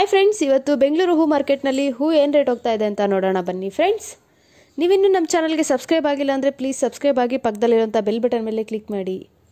Hi friends, ಇವತ್ತು ಬೆಂಗಳೂರು ಹೂ ಮಾರ್ಕೆಟ್ನಲ್ಲಿ ಹೂ ಏನು ರೇಟ್ ಹೋಗ್ತಾ ಇದೆ ಅಂತ ನೋಡೋಣ ಬನ್ನಿ ಫ್ರೆಂಡ್ಸ್. ನೀವಿನ್ನೂ ನಮ್ಮ ಚಾನಲ್ಗೆ ಸಬ್ಸ್ಕ್ರೈಬ್ ಆಗಿಲ್ಲ ಅಂದರೆ ಪ್ಲೀಸ್ ಸಬ್ಸ್ಕ್ರೈಬ್ ಆಗಿ, ಪಕ್ಕದಲ್ಲಿರುವಂಥ ಬೆಲ್ ಬಟನ್ ಮೇಲೆ ಕ್ಲಿಕ್ ಮಾಡಿ.